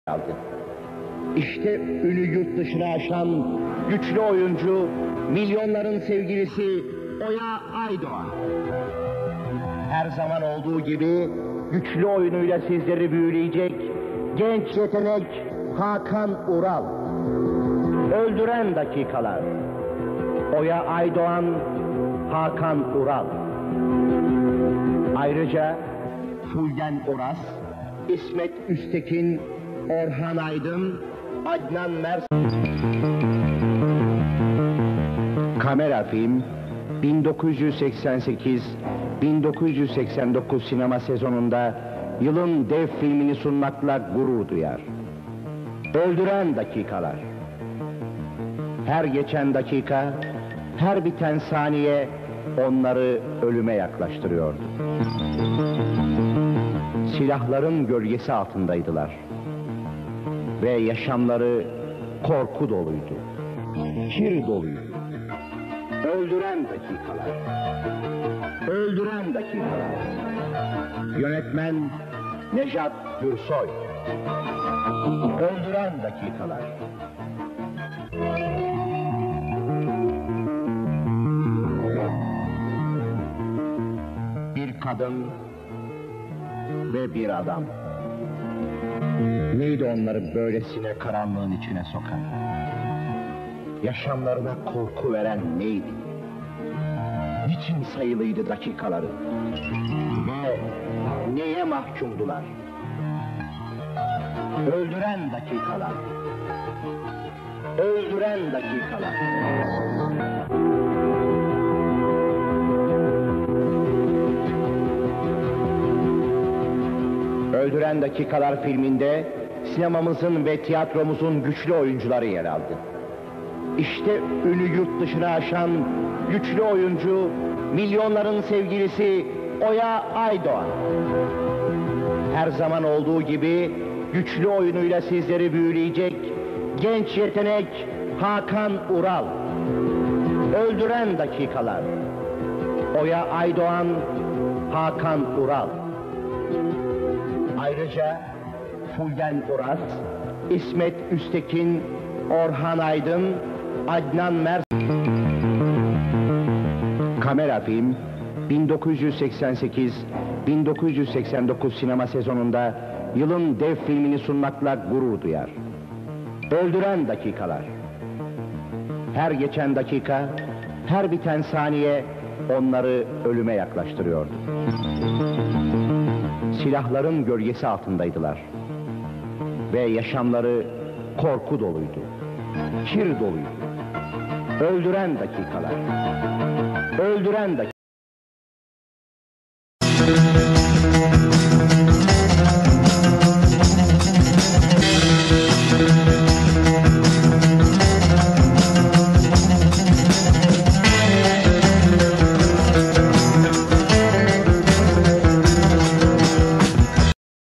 aldı. İşte ünü yurt dışına aşan güçlü oyuncu, milyonların sevgilisi Oya Aydoğan. Her zaman olduğu gibi güçlü oyunuyla sizleri büyüleyecek genç yetenek Hakan Ural. Öldüren dakikalar. Oya Aydoğan, Hakan Ural. Ayrıca Fulgen Oras, İsmet Üstekin, Orhan Aydın, Adnan Mers. Kamera Film 1988-1989 sinema sezonunda yılın dev filmini sunmakla gurur duyar. Öldüren dakikalar. Her geçen dakika, her biten saniye onları ölüme yaklaştırıyordu. Silahların gölgesi altındaydılar. Ve yaşamları korku doluydu. Kir doluydu. Öldüren dakikalar. Öldüren dakikalar. Yönetmen Nejat Gürsoy. Öldüren dakikalar. Bir kadın ve bir adam. Neydi onları böylesine karanlığın içine sokan? Yaşamlarına korku veren neydi? Niçin sayılıydı dakikaları? Ve neye mahkumdular? Öldüren dakikalar. Öldüren dakikalar. Öldüren Dakikalar filminde sinemamızın ve tiyatromuzun güçlü oyuncuları yer aldı. İşte ünü yurt dışına aşan güçlü oyuncu, milyonların sevgilisi Oya Aydoğan. Her zaman olduğu gibi güçlü oyunuyla sizleri büyüleyecek genç yetenek Hakan Ural. Öldüren dakikalar. Oya Aydoğan, Hakan Ural. Ayrıca Fulgen Oras, İsmet Üstekin, Orhan Aydın, Adnan Mers. Kamera Film 1988-1989 sinema sezonunda yılın dev filmini sunmakla gurur duyar. Öldüren dakikalar. Her geçen dakika, her biten saniye onları ölüme yaklaştırıyordu. Silahların gölgesi altındaydılar. Ve yaşamları korku doluydu. Kir doluydu. Öldüren dakikalar. Öldüren dakikalar.